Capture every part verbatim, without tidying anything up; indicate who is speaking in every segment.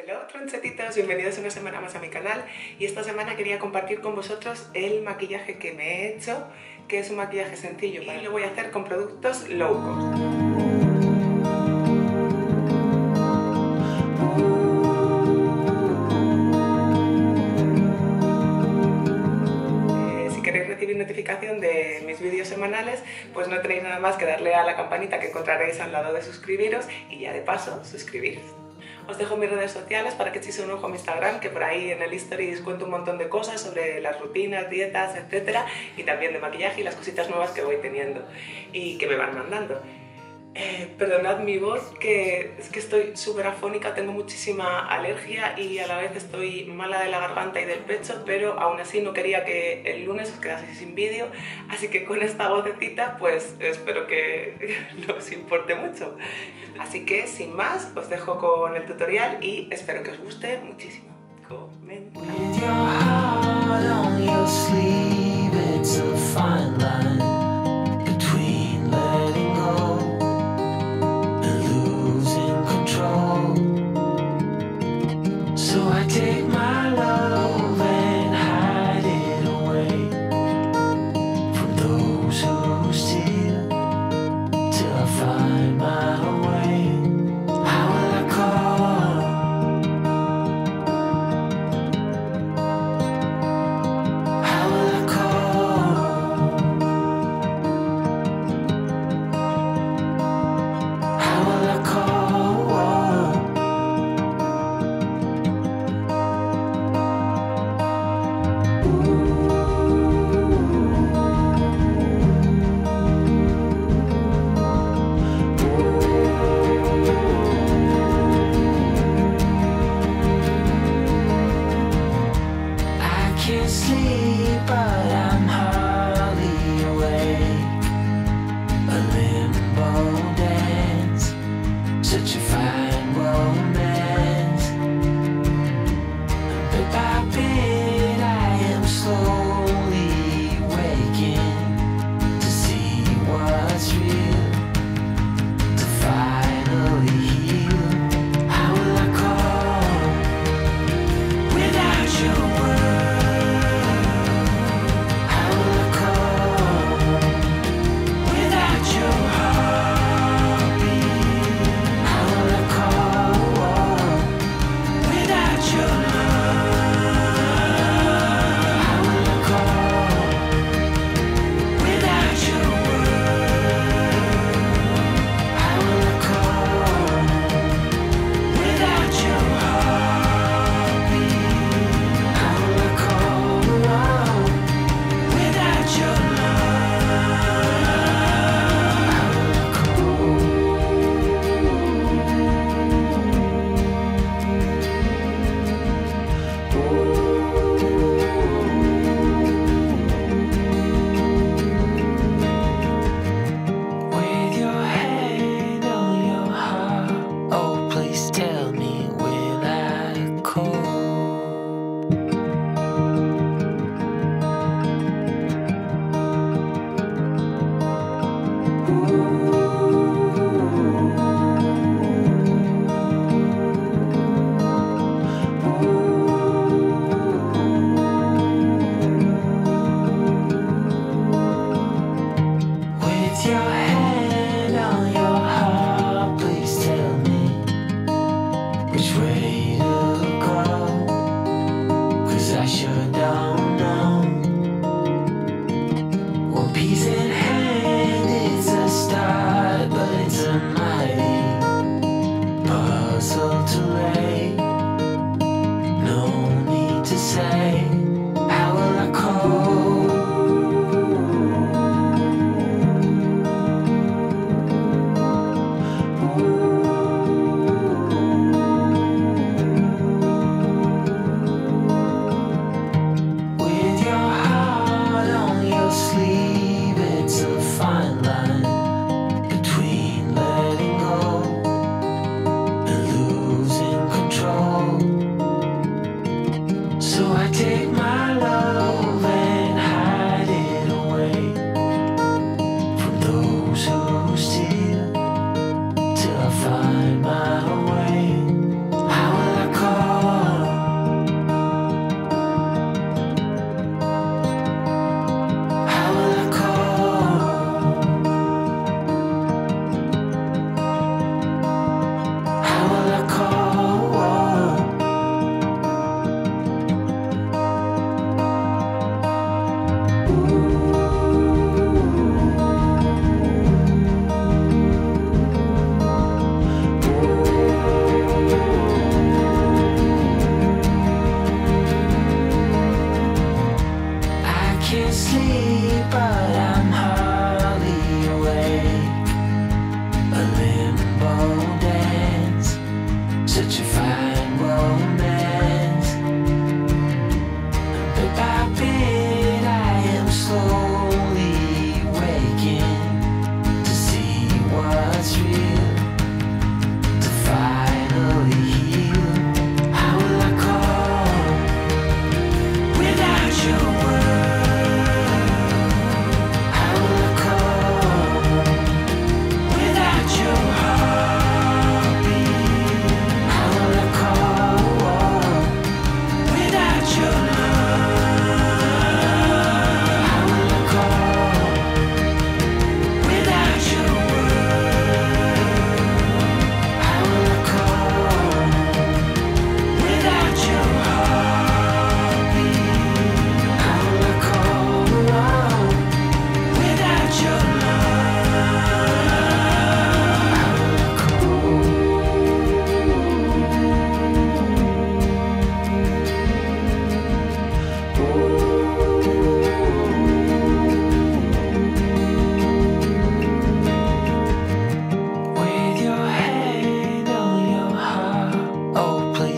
Speaker 1: Hola tronchetitos, bienvenidos una semana más a mi canal y esta semana quería compartir con vosotros el maquillaje que me he hecho, que es un maquillaje sencillo y lo voy a hacer con productos low cost. Recibir notificación de mis vídeos semanales, pues no tenéis nada más que darle a la campanita que encontraréis al lado de suscribiros y ya de paso suscribiros. Os dejo mis redes sociales para que echéis un ojo a mi Instagram, que por ahí en el Stories cuento un montón de cosas sobre las rutinas, dietas, etcétera, y también de maquillaje y las cositas nuevas que voy teniendo y que me van mandando. Eh, perdonad mi voz, que es que estoy súper afónica, tengo muchísima alergia y a la vez estoy mala de la garganta y del pecho, pero aún así no quería que el lunes os quedaseis sin vídeo, así que con esta vocecita pues espero que no os importe mucho. Así que sin más os dejo con el tutorial y espero que os guste muchísimo. Comenzamos.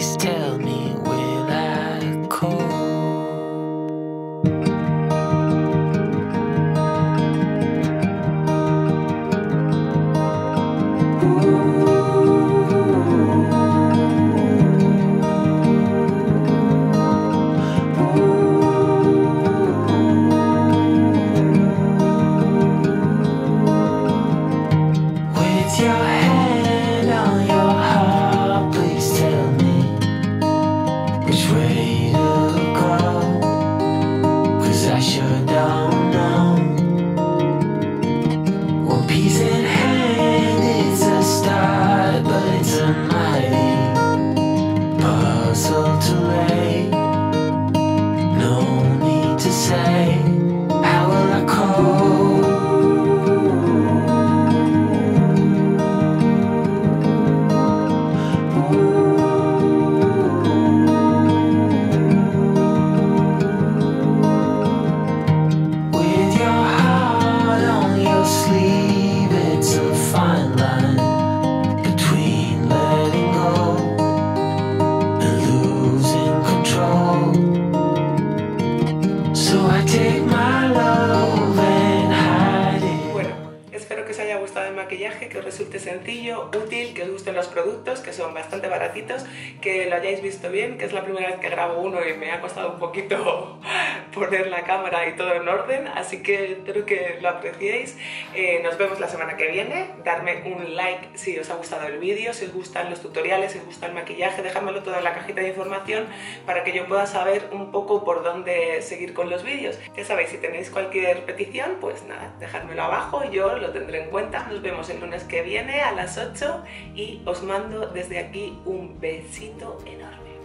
Speaker 2: please tell me, will I cope? With your hand on your heart, please tell me which way to go, 'cause I sure don't know. One piece in hand is a start, but it's a mighty puzzle to lay. No need to say, how will I cope?
Speaker 1: Maquillaje, que os resulte sencillo, útil, que os gusten los productos, que son bastante baratitos, que lo hayáis visto bien, que es la primera vez que grabo uno y me ha costado un poquito poner la cámara y todo en orden, así que espero que lo apreciéis. Eh, nos vemos la semana que viene, darme un like si os ha gustado el vídeo, si os gustan los tutoriales, si os gusta el maquillaje, dejádmelo todo en la cajita de información para que yo pueda saber un poco por dónde seguir con los vídeos. Ya sabéis, si tenéis cualquier petición, pues nada, dejádmelo abajo y yo lo tendré en cuenta. Nos vemos el lunes que viene a las ocho y os mando desde aquí un besito enorme.